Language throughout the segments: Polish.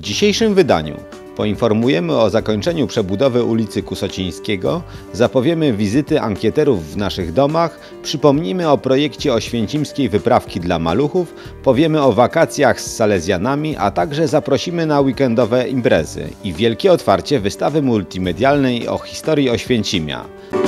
dzisiejszym wydaniu poinformujemy o zakończeniu przebudowy ulicy Kusocińskiego, zapowiemy wizyty ankieterów w naszych domach, przypomnimy o projekcie oświęcimskiej wyprawki dla maluchów, powiemy o wakacjach z salezjanami, a także zaprosimy na weekendowe imprezy i wielkie otwarcie wystawy multimedialnej o historii Oświęcimia.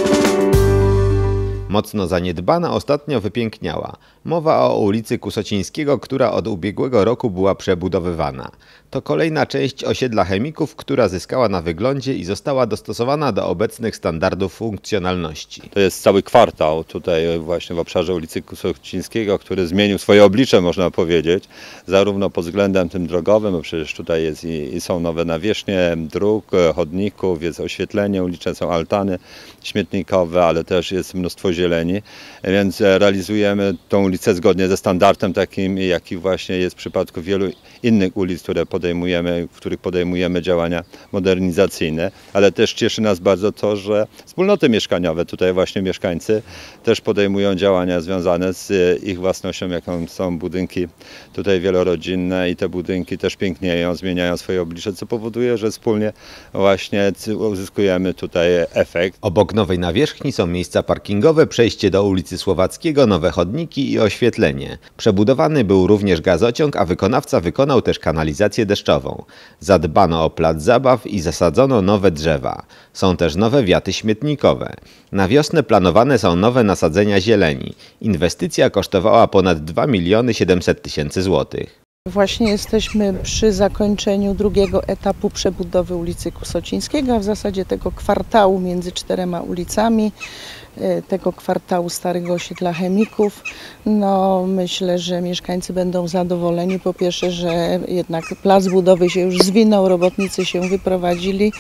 Mocno zaniedbana ostatnio wypiękniała. Mowa o ulicy Kusocińskiego, która od ubiegłego roku była przebudowywana. To kolejna część osiedla Chemików, która zyskała na wyglądzie i została dostosowana do obecnych standardów funkcjonalności. To jest cały kwartał tutaj właśnie w obszarze ulicy Kusocińskiego, który zmienił swoje oblicze, można powiedzieć, zarówno pod względem tym drogowym, bo przecież tutaj jest i są nowe nawierzchnie dróg, chodników, jest oświetlenie uliczne, są altany śmietnikowe, ale też jest mnóstwo zieleni, więc realizujemy tą ulicę zgodnie ze standardem takim, jaki właśnie jest w przypadku wielu innych ulic, w których podejmujemy działania modernizacyjne, ale też cieszy nas bardzo to, że wspólnoty mieszkaniowe, tutaj właśnie mieszkańcy też podejmują działania związane z ich własnością, jaką są budynki tutaj wielorodzinne i te budynki też pięknieją, zmieniają swoje oblicze, co powoduje, że wspólnie właśnie uzyskujemy tutaj efekt. Obok nowej nawierzchni są miejsca parkingowe, przejście do ulicy Słowackiego, nowe chodniki i oświetlenie. Przebudowany był również gazociąg, a wykonawca wykonał też kanalizację deszczową. Zadbano o plac zabaw i zasadzono nowe drzewa. Są też nowe wiaty śmietnikowe. Na wiosnę planowane są nowe nasadzenia zieleni. Inwestycja kosztowała ponad 2 700 000 złotych. Właśnie jesteśmy przy zakończeniu drugiego etapu przebudowy ulicy Kusocińskiego, a w zasadzie tego kwartału między 4 ulicami, tego kwartału starego osiedla Chemików. No, myślę, że mieszkańcy będą zadowoleni. Po pierwsze, że jednak plac budowy się już zwinął, robotnicy się wyprowadzili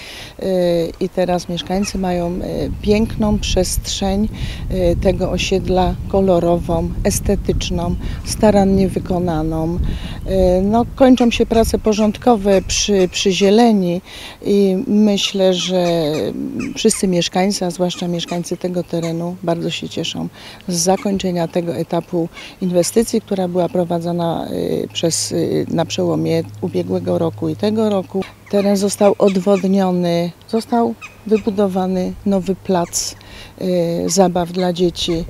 i teraz mieszkańcy mają piękną przestrzeń tego osiedla, kolorową, estetyczną, starannie wykonaną. No, kończą się prace porządkowe przy zieleni i myślę, że wszyscy mieszkańcy, a zwłaszcza mieszkańcy tego terenu, bardzo się cieszą z zakończenia tego etapu inwestycji, która była prowadzona na przełomie ubiegłego roku i tego roku. Teren został odwodniony, został wybudowany nowy plac zabaw dla dzieci.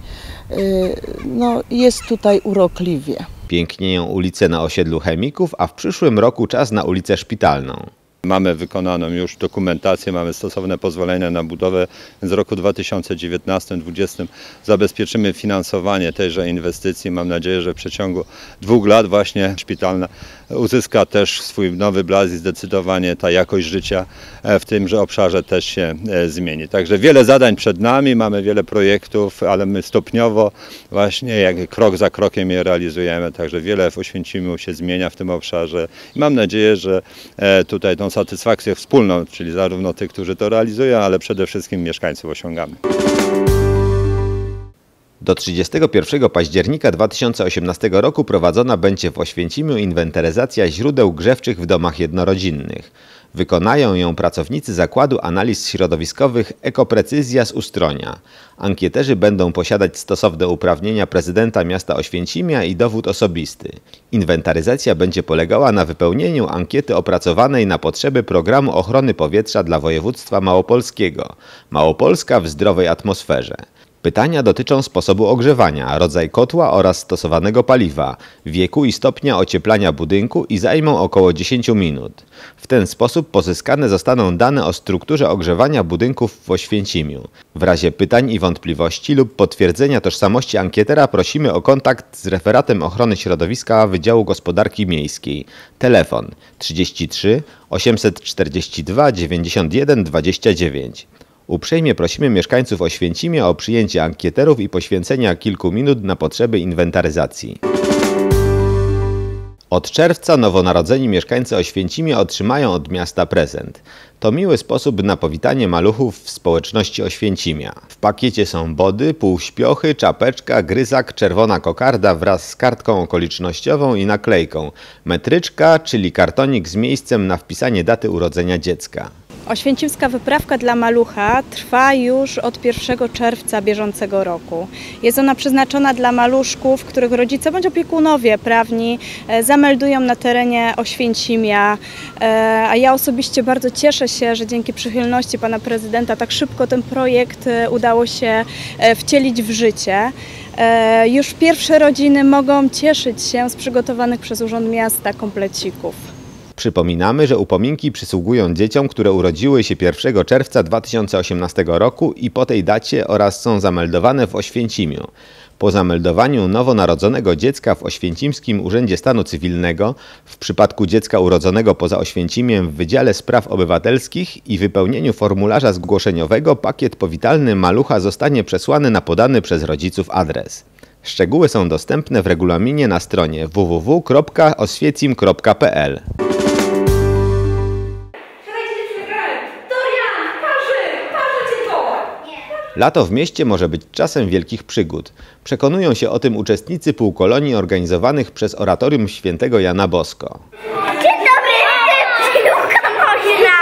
No, jest tutaj urokliwie. Pięknieją ulice na osiedlu Chemików, a w przyszłym roku czas na ulicę Szpitalną. Mamy wykonaną już dokumentację, mamy stosowne pozwolenia na budowę, więc w roku 2019-2020 zabezpieczymy finansowanie tejże inwestycji. Mam nadzieję, że w przeciągu 2 lat właśnie Szpitalna uzyska też swój nowy blask i zdecydowanie ta jakość życia w tymże obszarze też się zmieni. Także wiele zadań przed nami, mamy wiele projektów, ale my stopniowo właśnie jak krok za krokiem je realizujemy. Także wiele w Oświęcimiu się zmienia w tym obszarze i mam nadzieję, że tutaj tą satysfakcję wspólną, czyli zarówno tych, którzy to realizują, ale przede wszystkim mieszkańców osiągamy. Do 31 października 2018 roku prowadzona będzie w Oświęcimiu inwentaryzacja źródeł grzewczych w domach jednorodzinnych. Wykonają ją pracownicy Zakładu Analiz Środowiskowych Ekoprecyzja z Ustronia. Ankieterzy będą posiadać stosowne uprawnienia prezydenta miasta Oświęcimia i dowód osobisty. Inwentaryzacja będzie polegała na wypełnieniu ankiety opracowanej na potrzeby Programu Ochrony Powietrza dla województwa małopolskiego. Małopolska w zdrowej atmosferze. Pytania dotyczą sposobu ogrzewania, rodzaj kotła oraz stosowanego paliwa, wieku i stopnia ocieplania budynku i zajmą około 10 minut. W ten sposób pozyskane zostaną dane o strukturze ogrzewania budynków w Oświęcimiu. W razie pytań i wątpliwości lub potwierdzenia tożsamości ankietera prosimy o kontakt z referatem ochrony środowiska Wydziału Gospodarki Miejskiej. Telefon 33 842 91 29. Uprzejmie prosimy mieszkańców Oświęcimia o przyjęcie ankieterów i poświęcenia kilku minut na potrzeby inwentaryzacji. Od czerwca nowonarodzeni mieszkańcy Oświęcimia otrzymają od miasta prezent. To miły sposób na powitanie maluchów w społeczności Oświęcimia. W pakiecie są body, półśpiochy, czapeczka, gryzak, czerwona kokarda wraz z kartką okolicznościową i naklejką. Metryczka, czyli kartonik z miejscem na wpisanie daty urodzenia dziecka. Oświęcimska wyprawka dla malucha trwa już od 1 czerwca bieżącego roku. Jest ona przeznaczona dla maluszków, których rodzice bądź opiekunowie prawni zameldują na terenie Oświęcimia. A ja osobiście bardzo cieszę się, że dzięki przychylności pana prezydenta tak szybko ten projekt udało się wcielić w życie. Już pierwsze rodziny mogą cieszyć się z przygotowanych przez Urząd Miasta komplecików. Przypominamy, że upominki przysługują dzieciom, które urodziły się 1 czerwca 2018 roku i po tej dacie oraz są zameldowane w Oświęcimiu. Po zameldowaniu nowonarodzonego dziecka w Oświęcimskim Urzędzie Stanu Cywilnego, w przypadku dziecka urodzonego poza Oświęcimiem w Wydziale Spraw Obywatelskich i wypełnieniu formularza zgłoszeniowego pakiet powitalny malucha zostanie przesłany na podany przez rodziców adres. Szczegóły są dostępne w regulaminie na stronie www.oswiecim.pl. Lato w mieście może być czasem wielkich przygód. Przekonują się o tym uczestnicy półkolonii organizowanych przez Oratorium Świętego Jana Bosko. Dzień dobry, piłka nożna!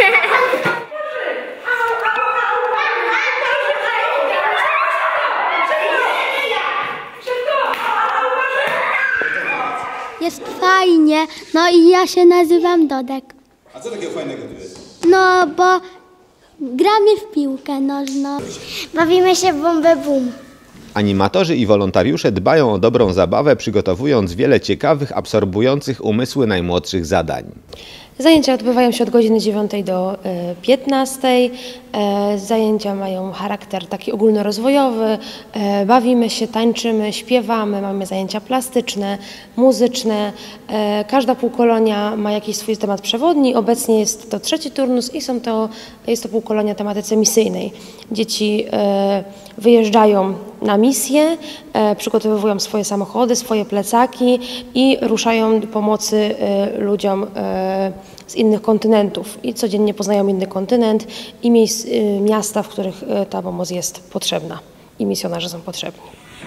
Jest fajnie, no i ja się nazywam Dodek. A co takiego fajnego tu jest? No bo gramy w piłkę nożną. Bawimy się w bombę bum. Animatorzy i wolontariusze dbają o dobrą zabawę, przygotowując wiele ciekawych, absorbujących umysły najmłodszych zadań. Zajęcia odbywają się od godziny 9 do 15. Zajęcia mają charakter taki ogólnorozwojowy. Bawimy się, tańczymy, śpiewamy, mamy zajęcia plastyczne, muzyczne. Każda półkolonia ma jakiś swój temat przewodni. Obecnie jest to 3. turnus i jest to półkolonia tematyce misyjnej. Dzieci wyjeżdżają na misję, przygotowują swoje samochody, swoje plecaki i ruszają do pomocy ludziom z innych kontynentów i codziennie poznają inny kontynent i miasta, w których ta pomoc jest potrzebna i misjonarze są potrzebni.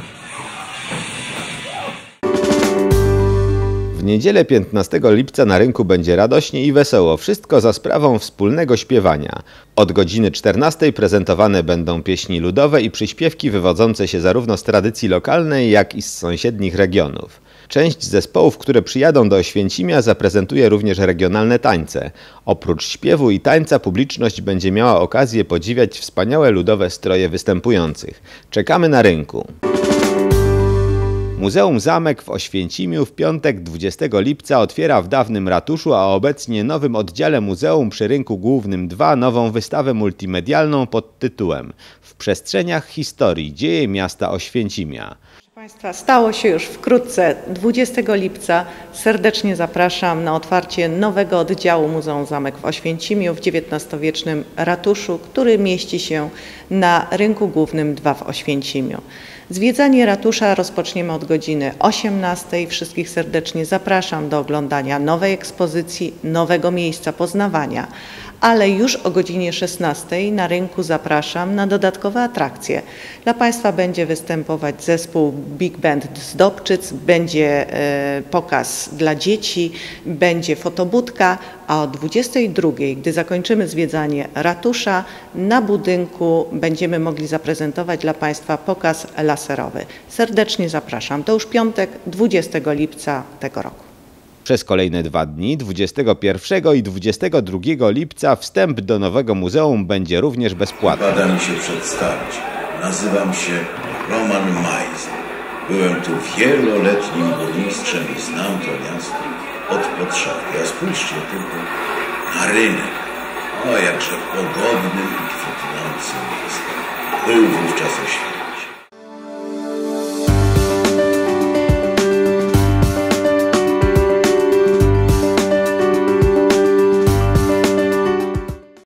W niedzielę 15 lipca na rynku będzie radośnie i wesoło, wszystko za sprawą wspólnego śpiewania. Od godziny 14 prezentowane będą pieśni ludowe i przyśpiewki wywodzące się zarówno z tradycji lokalnej, jak i z sąsiednich regionów. Część zespołów, które przyjadą do Oświęcimia, zaprezentuje również regionalne tańce. Oprócz śpiewu i tańca publiczność będzie miała okazję podziwiać wspaniałe ludowe stroje występujących. Czekamy na rynku. Muzeum Zamek w Oświęcimiu w piątek 20 lipca otwiera w dawnym ratuszu, a obecnie nowym oddziale muzeum przy Rynku Głównym 2 nową wystawę multimedialną pod tytułem W przestrzeniach historii dzieje miasta Oświęcimia. Państwa, stało się już wkrótce, 20 lipca. Serdecznie zapraszam na otwarcie nowego oddziału Muzeum Zamek w Oświęcimiu w XIX-wiecznym ratuszu, który mieści się na Rynku Głównym 2 w Oświęcimiu. Zwiedzanie ratusza rozpoczniemy od godziny 18. Wszystkich serdecznie zapraszam do oglądania nowej ekspozycji, nowego miejsca poznawania. Ale już o godzinie 16 na rynku zapraszam na dodatkowe atrakcje. Dla Państwa będzie występować zespół Big Band z Dobczyc, będzie pokaz dla dzieci, będzie fotobudka, a o 22, gdy zakończymy zwiedzanie ratusza, na budynku będziemy mogli zaprezentować dla Państwa pokaz laserowy. Serdecznie zapraszam. To już piątek, 20 lipca tego roku. Przez kolejne 2 dni, 21 i 22 lipca, wstęp do nowego muzeum będzie również bezpłatny. Wypada mi się przedstawić. Nazywam się Roman Majzer. Byłem tu wieloletnim burmistrzem i znam to miasto od podszewki. A spójrzcie tylko na rynek. O, jakże pogodnym i kwitnącym jest. Był wówczas Oświęcim.